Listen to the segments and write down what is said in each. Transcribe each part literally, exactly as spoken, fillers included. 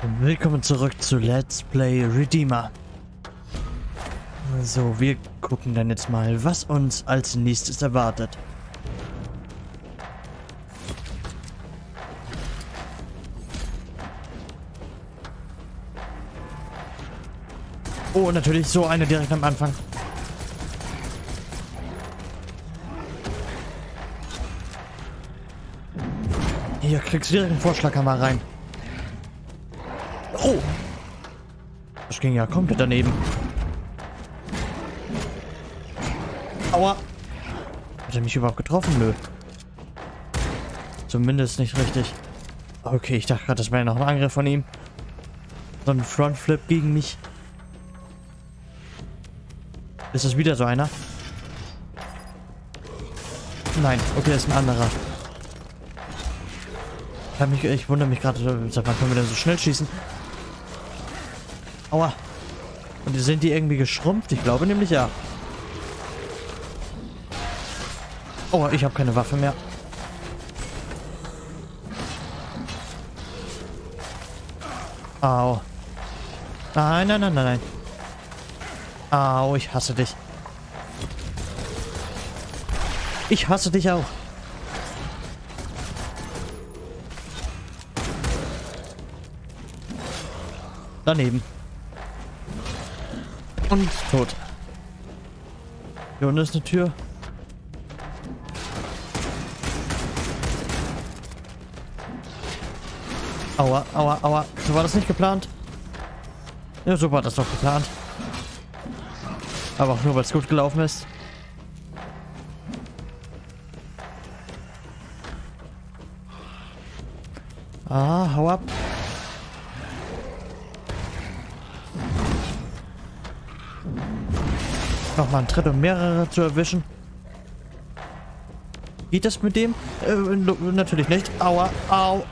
Willkommen zurück zu Let's Play Redeemer. So, wir gucken dann jetzt mal, was uns als nächstes erwartet. Oh, natürlich so eine direkt am Anfang. Hier kriegst du direkt einen Vorschlaghammer rein. Oh! Das ging ja komplett daneben. Aua! Hat er mich überhaupt getroffen? Nö. Zumindest nicht richtig. Okay, ich dachte gerade, das wäre noch ein Angriff von ihm. So ein Frontflip gegen mich. Ist das wieder so einer? Nein, okay, das ist ein anderer. Ich, hab mich, ich wundere mich gerade, seit wann können wir denn so schnell schießen? Aua. Und sind die irgendwie geschrumpft? Ich glaube nämlich ja. Aua, ich habe keine Waffe mehr. Au. Nein, nein, nein, nein, nein. Au, ich hasse dich. Ich hasse dich auch. Daneben. Und tot. Hier unten ist eine Tür. Aua, aua, aua. So war das nicht geplant. Ja, so war das doch geplant. Aber auch nur, weil es gut gelaufen ist. Ah, hau ab. Nochmal einen Tritt, um mehrere zu erwischen. Geht das mit dem? Äh, natürlich nicht. Aua, au.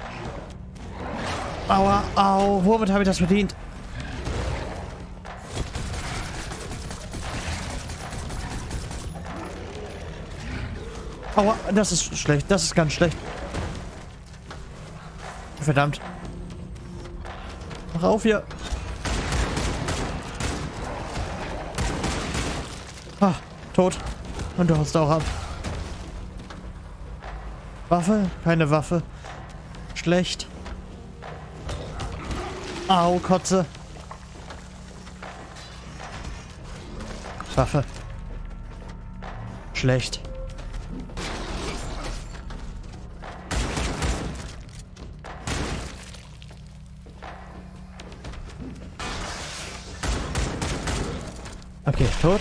Aua, au. Womit habe ich das verdient? Aua, das ist schlecht. Das ist ganz schlecht. Verdammt. Mach auf hier. Ah, tot. Und du haust auch ab. Waffe? Keine Waffe. Schlecht. Au, Kotze. Waffe. Schlecht. Okay, tot.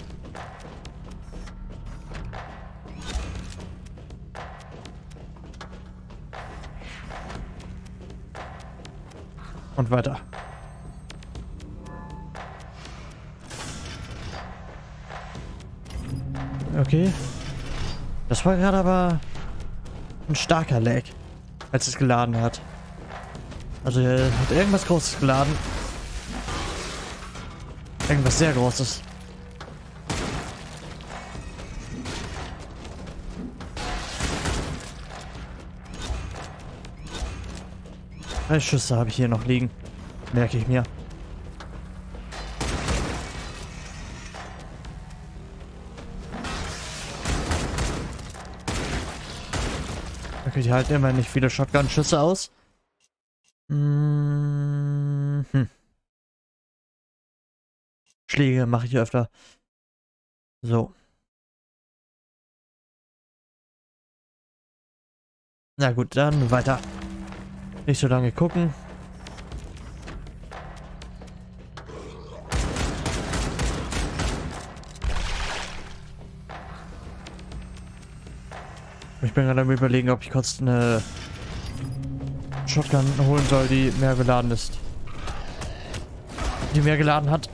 Und weiter. Okay. Das war gerade aber ein starker Lag, als es geladen hat. Also er hat irgendwas Großes geladen. Irgendwas sehr Großes. Drei Schüsse habe ich hier noch liegen. Merke ich mir. Okay, die halten immer nicht viele Shotgun-Schüsse aus. Hm. Schläge mache ich öfter. So. Na gut, dann weiter. Nicht so lange gucken. Ich bin gerade am Überlegen, ob ich kurz eine Shotgun holen soll, die mehr geladen ist. Die mehr geladen hat.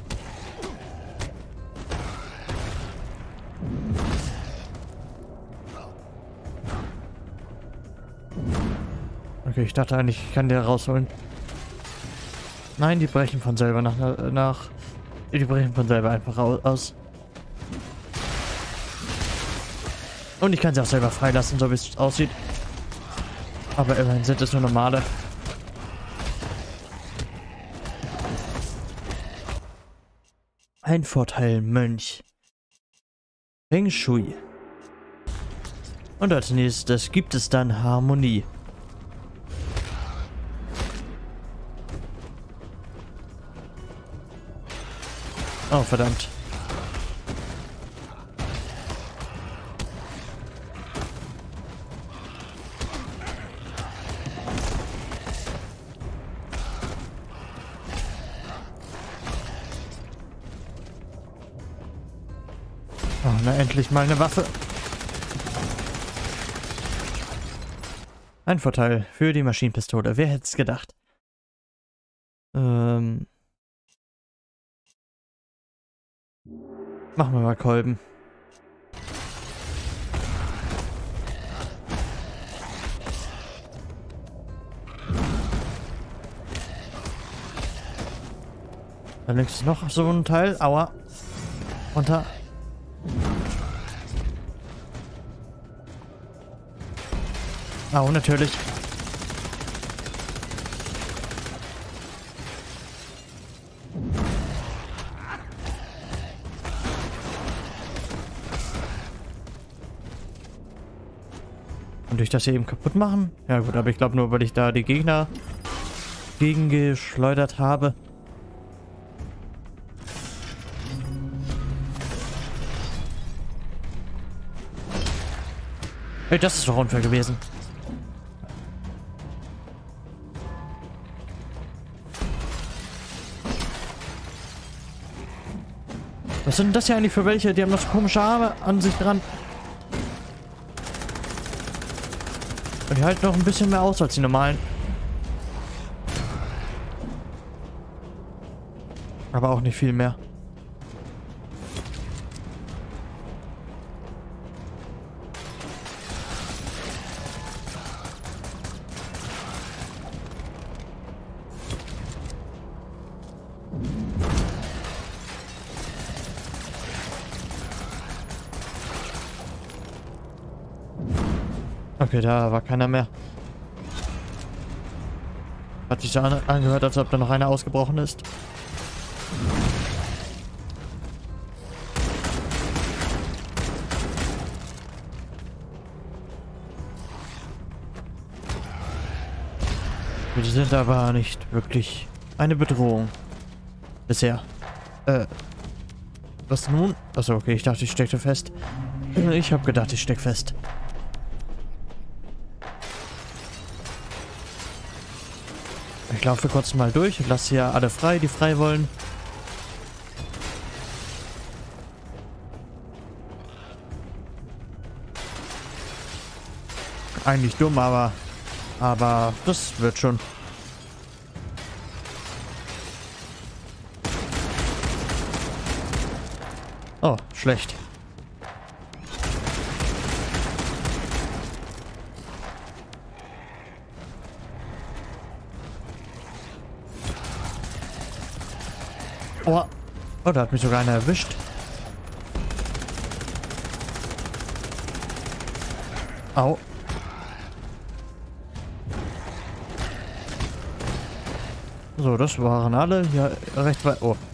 Okay, ich dachte eigentlich, ich kann die rausholen. Nein, die brechen von selber nach... nach die brechen von selber einfach aus. Und ich kann sie auch selber freilassen, so wie es aussieht. Aber immerhin sind es nur normale. Ein Vorteil, Mönch. Feng Shui. Und als nächstes gibt es dann Harmonie. Oh, verdammt. Oh, na endlich mal eine Waffe. Ein Vorteil für die Maschinenpistole. Wer hätte es gedacht? Ähm... Machen wir mal Kolben. Da links ist noch so ein Teil. Aua. Runter. Au, natürlich. Und durch das hier eben kaputt machen? Ja gut, aber ich glaube nur, weil ich da die Gegner gegengeschleudert habe. Hey, das ist doch unfair gewesen. Was sind das hier eigentlich für welche? Die haben noch so komische Arme an sich dran. Und die halten noch ein bisschen mehr aus als die normalen. Aber auch nicht viel mehr. Okay, da war keiner mehr. Hat sich so an angehört, als ob da noch einer ausgebrochen ist. Wir sind aber nicht wirklich eine Bedrohung. Bisher. Äh. Was nun? Achso, okay, ich dachte, ich steckte fest. Ich habe gedacht, ich steck fest. Ich laufe kurz mal durch und lasse hier alle frei, die frei wollen. Eigentlich dumm, aber... Aber das wird schon. Oh, schlecht. Oh, oh, da hat mich sogar einer erwischt. Au. So, das waren alle. Hier rechts weit. Oh.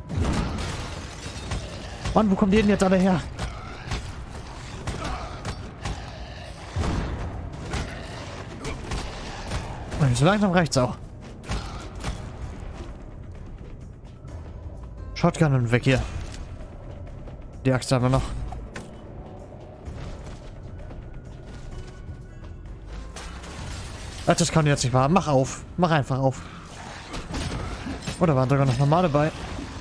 Mann, wo kommen die denn jetzt alle her? So langsam reicht's auch. Shotgun und weg hier. Die Axt haben wir noch. Ach, das kann jetzt nicht wahr. Mach auf. Mach einfach auf. Oh, da waren sogar noch normale bei.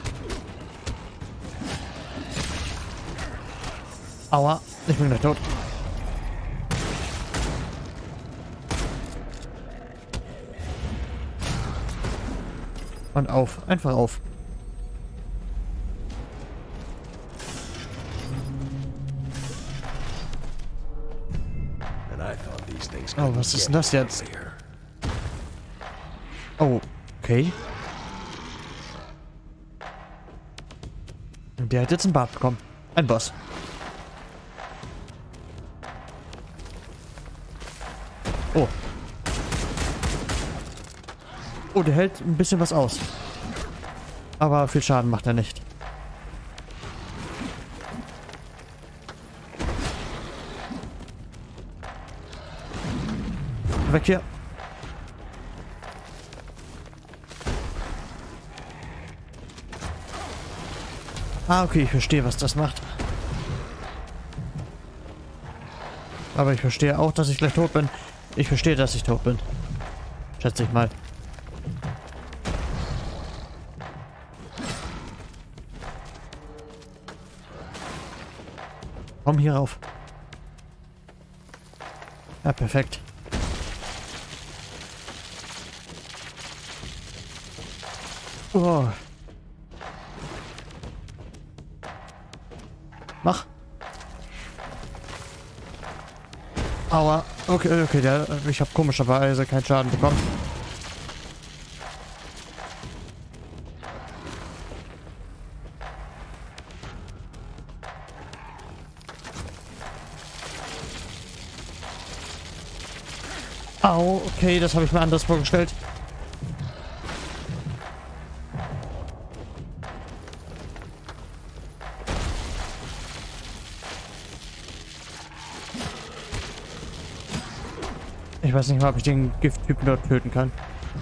Aua. Ich bin gleich tot. Und auf. Einfach auf. Oh, was ist denn das jetzt? Oh, okay. Und der hat jetzt einen Bart bekommen. Ein Boss. Oh. Oh, der hält ein bisschen was aus. Aber viel Schaden macht er nicht. Weg hier. Ah, okay, ich verstehe, was das macht. Aber ich verstehe auch, dass ich gleich tot bin. Ich verstehe, dass ich tot bin. Schätze ich mal. Komm hier rauf. Ja, perfekt. Oh. Mach. Aua. Okay, okay, der, ich habe komischerweise keinen Schaden bekommen. Au, okay, das habe ich mir anders vorgestellt. Ich weiß nicht mal, ob ich den Gifttypen dort töten kann.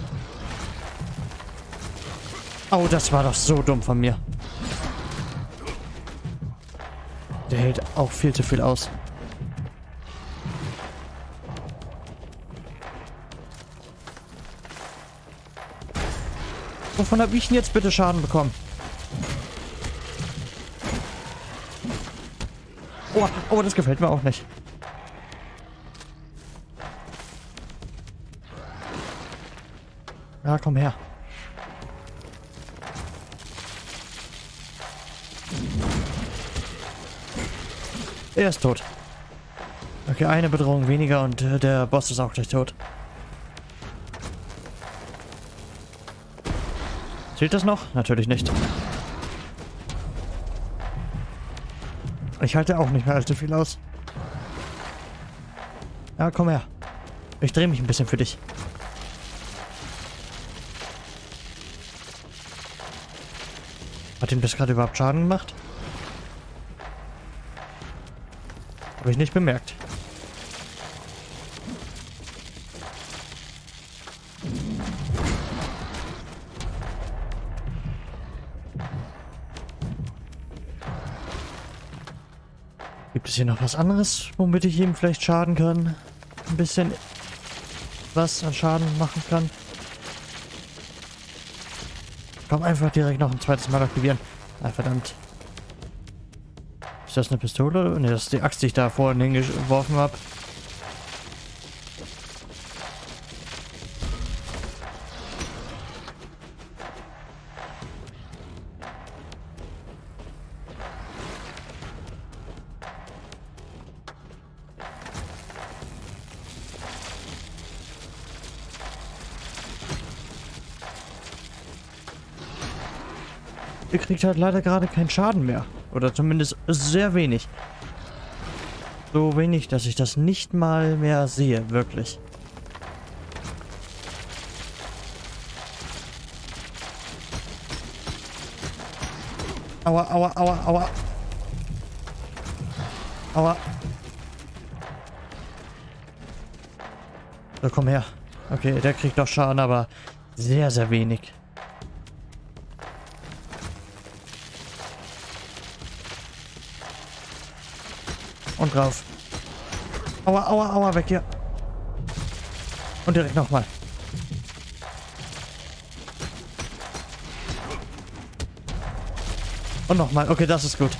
Oh, das war doch so dumm von mir. Der hält auch viel zu viel aus. Wovon habe ich denn jetzt bitte Schaden bekommen? Oh, oh, das gefällt mir auch nicht. Ja, komm her. Er ist tot. Okay, eine Bedrohung weniger und äh, der Boss ist auch gleich tot. Zählt das noch? Natürlich nicht. Ich halte auch nicht mehr allzu viel aus. Ja, komm her. Ich drehe mich ein bisschen für dich. Hat ihm das gerade überhaupt Schaden gemacht? Habe ich nicht bemerkt. Gibt es hier noch was anderes, womit ich ihm vielleicht schaden kann? Ein bisschen was an Schaden machen kann? Komm, einfach direkt noch ein zweites Mal aktivieren. Ah, verdammt. Ist das eine Pistole? Ne, das ist die Axt, die ich da vorhin hingeworfen habe. Ihr kriegt halt leider gerade keinen Schaden mehr. Oder zumindest sehr wenig. So wenig, dass ich das nicht mal mehr sehe, wirklich. Aua, aua, aua, aua. Aua. So, komm her. Okay, der kriegt doch Schaden, aber sehr, sehr wenig. Und drauf. Aua, aua, aua, weg hier. Und direkt nochmal. Und nochmal. Okay, das ist gut.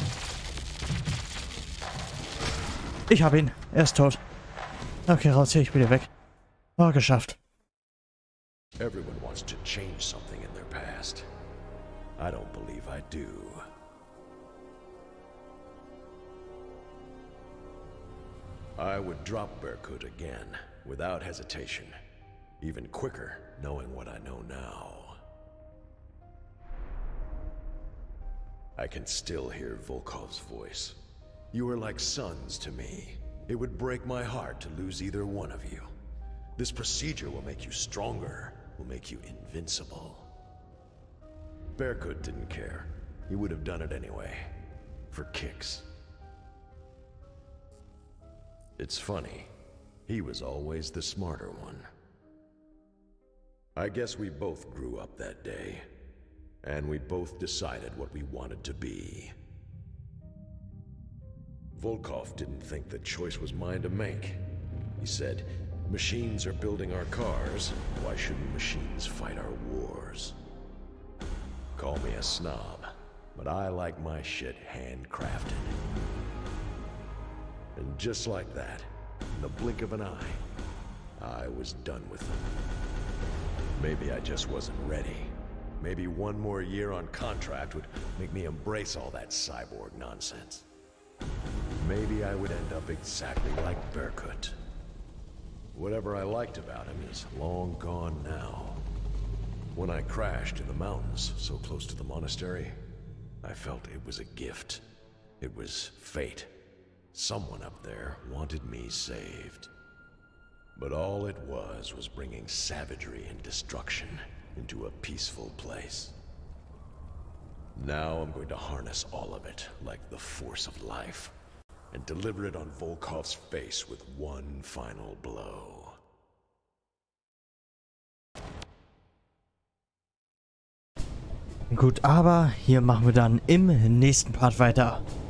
Ich habe ihn. Er ist tot. Okay, raus hier. Ich bin hier weg. Oh, geschafft. Everyone wants to change something in their past. I don't believe I do. I would drop Berkut again, without hesitation. Even quicker, knowing what I know now. I can still hear Volkov's voice. You are like sons to me. It would break my heart to lose either one of you. This procedure will make you stronger, will make you invincible. Berkut didn't care. He would have done it anyway. For kicks. It's funny. He was always the smarter one. I guess we both grew up that day, and we both decided what we wanted to be. Volkov didn't think the choice was mine to make. He said, machines are building our cars, why shouldn't machines fight our wars? Call me a snob, but I like my shit handcrafted. And just like that, in the blink of an eye, I was done with them. Maybe I just wasn't ready. Maybe one more year on contract would make me embrace all that cyborg nonsense. Maybe I would end up exactly like Berkut. Whatever I liked about him is long gone now. When I crashed in the mountains so close to the monastery, I felt it was a gift. It was fate. Someone up there wanted me saved. But all it was was bringing savagery and destruction into a peaceful place. Now I'm going to harness all of it like the force of life and deliver it on Volkov's face with one final blow. Gut, aber hier machen wir dann im nächsten Part weiter.